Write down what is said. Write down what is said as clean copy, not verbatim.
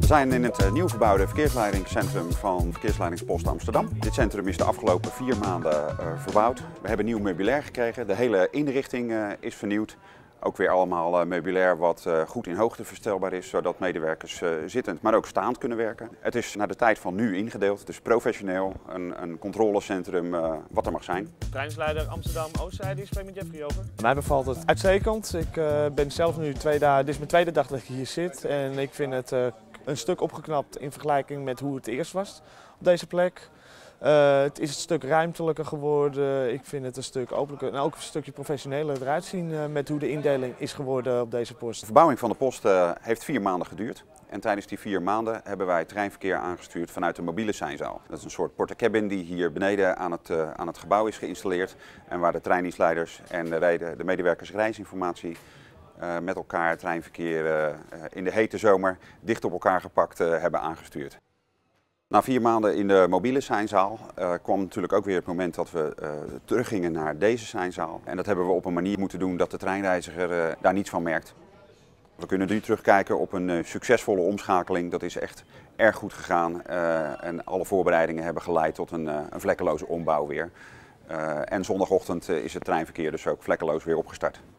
We zijn in het nieuw verbouwde verkeersleidingscentrum van Verkeersleidingspost Amsterdam. Dit centrum is de afgelopen 4 maanden verbouwd. We hebben nieuw meubilair gekregen. De hele inrichting is vernieuwd. Ook weer allemaal meubilair wat goed in hoogte verstelbaar is, zodat medewerkers zittend, maar ook staand kunnen werken. Het is naar de tijd van nu ingedeeld, dus professioneel, een controlecentrum wat er mag zijn. Trainingsleider Amsterdam Oostzijde, ik spreek met Jeffrey over. Mij bevalt het uitstekend. Ik ben zelf nu 2 dagen, dit is mijn 2e dag dat ik hier zit en ik vind het een stuk opgeknapt in vergelijking met hoe het eerst was op deze plek. Het is een stuk ruimtelijker geworden, ik vind het een stuk openlijker en ook een stukje professioneler eruit zien met hoe de indeling is geworden op deze post. De verbouwing van de post heeft 4 maanden geduurd. En tijdens die 4 maanden hebben wij treinverkeer aangestuurd vanuit de mobiele seinzaal. Dat is een soort portacabin die hier beneden aan het gebouw is geïnstalleerd. En waar de treindienstleiders en de medewerkers reisinformatie met elkaar het treinverkeer in de hete zomer dicht op elkaar gepakt hebben aangestuurd. Na 4 maanden in de mobiele seinzaal kwam natuurlijk ook weer het moment dat we teruggingen naar deze seinzaal. En dat hebben we op een manier moeten doen dat de treinreiziger daar niets van merkt. We kunnen nu terugkijken op een succesvolle omschakeling. Dat is echt erg goed gegaan en alle voorbereidingen hebben geleid tot een vlekkeloze ombouw weer. En zondagochtend is het treinverkeer dus ook vlekkeloos weer opgestart.